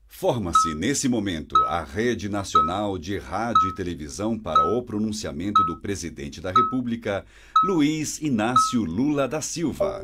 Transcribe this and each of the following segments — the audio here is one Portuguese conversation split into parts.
Forma-se, nesse momento, a Rede Nacional de Rádio e Televisão para o pronunciamento do Presidente da República, Luiz Inácio Lula da Silva.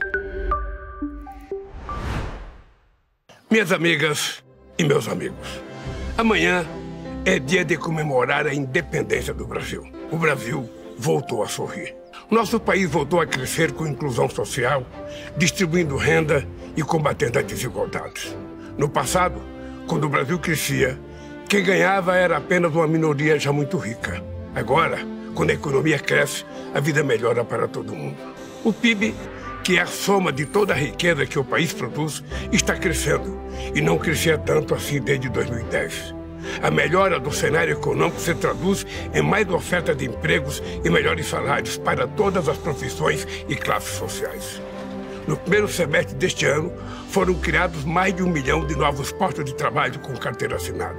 Minhas amigas e meus amigos, amanhã é dia de comemorar a independência do Brasil. O Brasil voltou a sorrir. Nosso país voltou a crescer com inclusão social, distribuindo renda e combatendo as desigualdades. No passado, quando o Brasil crescia, quem ganhava era apenas uma minoria já muito rica. Agora, quando a economia cresce, a vida melhora para todo mundo. O PIB, que é a soma de toda a riqueza que o país produz, está crescendo e não crescia tanto assim desde 2010. A melhora do cenário econômico se traduz em mais oferta de empregos e melhores salários para todas as profissões e classes sociais. No primeiro semestre deste ano, foram criados mais de 1 milhão de novos postos de trabalho com carteira assinada.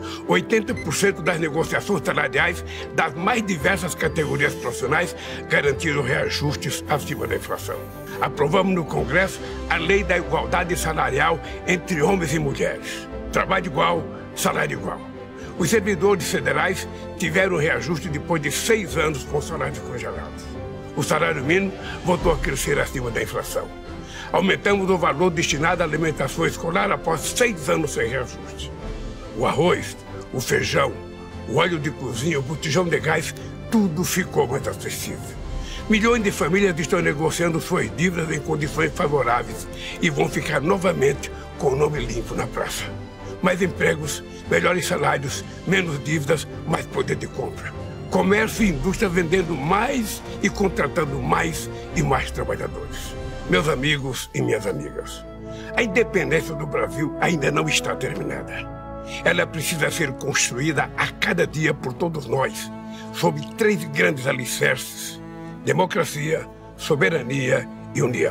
80% das negociações salariais das mais diversas categorias profissionais garantiram reajustes acima da inflação. Aprovamos no Congresso a Lei da Igualdade Salarial entre homens e mulheres. Trabalho igual, salário igual. Os servidores federais tiveram reajuste depois de 6 anos com salários congelados. O salário mínimo voltou a crescer acima da inflação. Aumentamos o valor destinado à alimentação escolar após 6 anos sem reajuste. O arroz, o feijão, o óleo de cozinha, o botijão de gás, tudo ficou mais acessível. Milhões de famílias estão negociando suas dívidas em condições favoráveis e vão ficar novamente com o nome limpo na praça. Mais empregos, melhores salários, menos dívidas, mais poder de compra. Comércio e indústria vendendo mais e contratando mais e mais trabalhadores. Meus amigos e minhas amigas, a independência do Brasil ainda não está terminada. Ela precisa ser construída a cada dia por todos nós, sob 3 grandes alicerces: democracia, soberania e união.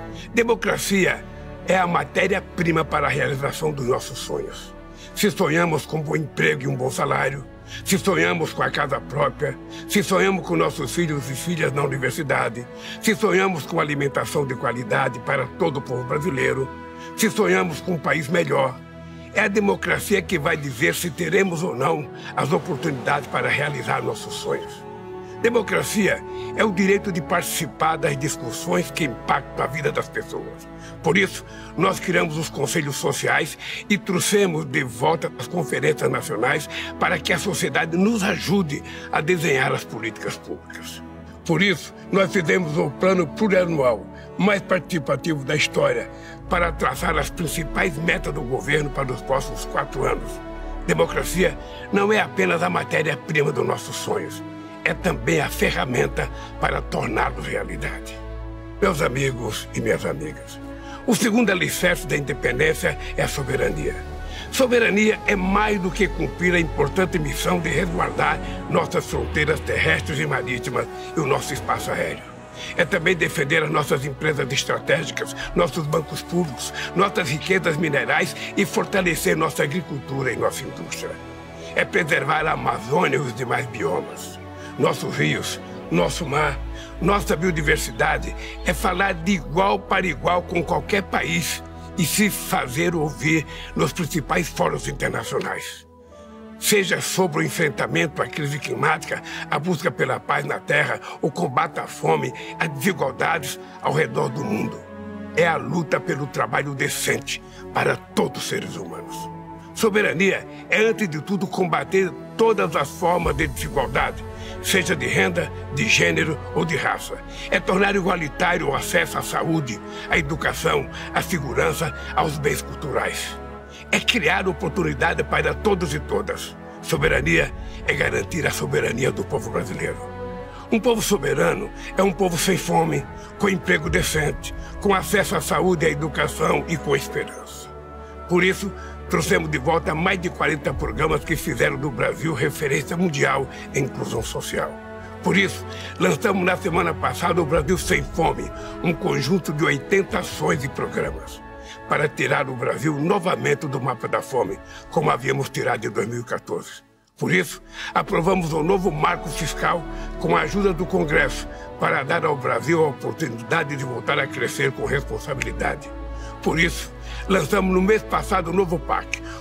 Democracia é a matéria-prima para a realização dos nossos sonhos. Se sonhamos com um bom emprego e um bom salário, se sonhamos com a casa própria, se sonhamos com nossos filhos e filhas na universidade, se sonhamos com alimentação de qualidade para todo o povo brasileiro, se sonhamos com um país melhor, é a democracia que vai dizer se teremos ou não as oportunidades para realizar nossos sonhos. Democracia é o direito de participar das discussões que impactam a vida das pessoas. Por isso, nós criamos os conselhos sociais e trouxemos de volta as conferências nacionais para que a sociedade nos ajude a desenhar as políticas públicas. Por isso, nós fizemos o plano plurianual mais participativo da história para traçar as principais metas do governo para os próximos 4 anos. Democracia não é apenas a matéria-prima dos nossos sonhos, é também a ferramenta para torná-los realidade. Meus amigos e minhas amigas, o segundo alicerce da independência é a soberania. Soberania é mais do que cumprir a importante missão de resguardar nossas fronteiras terrestres e marítimas e o nosso espaço aéreo. É também defender as nossas empresas estratégicas, nossos bancos públicos, nossas riquezas minerais e fortalecer nossa agricultura e nossa indústria. É preservar a Amazônia e os demais biomas, nossos rios, nosso mar, nossa biodiversidade. É falar de igual para igual com qualquer país e se fazer ouvir nos principais fóruns internacionais. Seja sobre o enfrentamento à crise climática, a busca pela paz na Terra, o combate à fome, às desigualdades ao redor do mundo. É a luta pelo trabalho decente para todos os seres humanos. Soberania é, antes de tudo, combater todas as formas de desigualdade, seja de renda, de gênero ou de raça. É tornar igualitário o acesso à saúde, à educação, à segurança, aos bens culturais. É criar oportunidade para todos e todas. Soberania é garantir a soberania do povo brasileiro. Um povo soberano é um povo sem fome, com emprego decente, com acesso à saúde, à educação e com esperança. Por isso, trouxemos de volta mais de 40 programas que fizeram do Brasil referência mundial em inclusão social. Por isso, lançamos na semana passada o Brasil Sem Fome, um conjunto de 80 ações e programas, para tirar o Brasil novamente do mapa da fome, como havíamos tirado em 2014. Por isso, aprovamos um novo marco fiscal com a ajuda do Congresso para dar ao Brasil a oportunidade de voltar a crescer com responsabilidade. Por isso, lançamos no mês passado o novo PAC,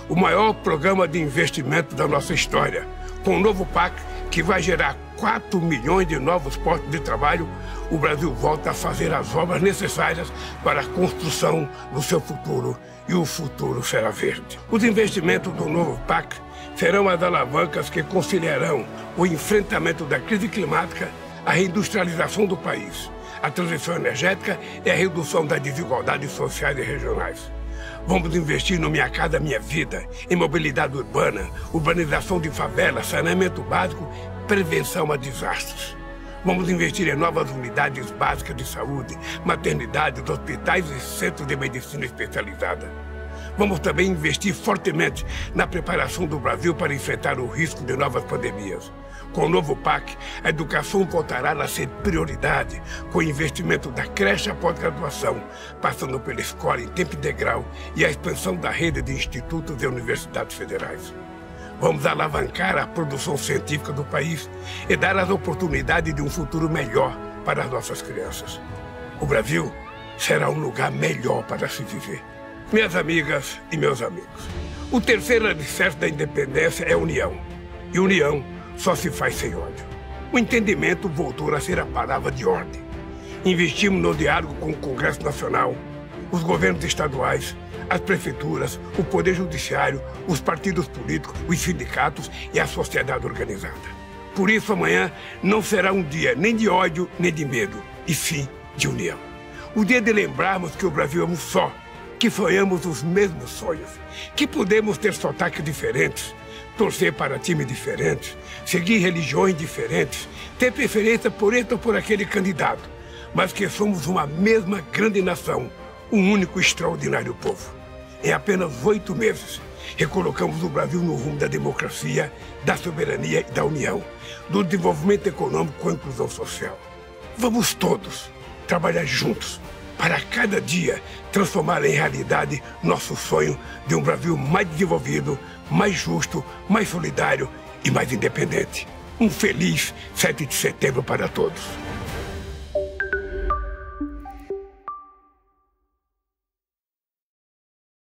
o maior programa de investimento da nossa história. Com o novo PAC, que vai gerar 4 milhões de novos postos de trabalho, o Brasil volta a fazer as obras necessárias para a construção do seu futuro, e o futuro será verde. Os investimentos do novo PAC serão as alavancas que conciliarão o enfrentamento da crise climática, a reindustrialização do país, a transição energética e a redução das desigualdades sociais e regionais. Vamos investir no Minha Casa Minha Vida, em mobilidade urbana, urbanização de favelas, saneamento básico, prevenção a desastres. Vamos investir em novas unidades básicas de saúde, maternidades, hospitais e centros de medicina especializada. Vamos também investir fortemente na preparação do Brasil para enfrentar o risco de novas pandemias. Com o novo PAC, a educação voltará a ser prioridade, com o investimento da creche à pós-graduação, passando pela escola em tempo integral e a expansão da rede de institutos e universidades federais. Vamos alavancar a produção científica do país e dar as oportunidades de um futuro melhor para as nossas crianças. O Brasil será um lugar melhor para se viver. Minhas amigas e meus amigos, o terceiro alicerce da independência é a união. E união só se faz sem ódio. O entendimento voltou a ser a palavra de ordem. Investimos no diálogo com o Congresso Nacional, os governos estaduais, as prefeituras, o Poder Judiciário, os partidos políticos, os sindicatos e a sociedade organizada. Por isso, amanhã não será um dia nem de ódio, nem de medo, e sim de união. O dia de lembrarmos que o Brasil é um só, que sonhamos os mesmos sonhos, que podemos ter sotaques diferentes, torcer para times diferentes, seguir religiões diferentes, ter preferência por este ou por aquele candidato, mas que somos uma mesma grande nação, um único extraordinário povo. Em apenas 8 meses, recolocamos o Brasil no rumo da democracia, da soberania e da união, do desenvolvimento econômico com a inclusão social. Vamos todos trabalhar juntos para cada dia transformar em realidade nosso sonho de um Brasil mais desenvolvido, mais justo, mais solidário e mais independente. Um feliz 7 de setembro para todos.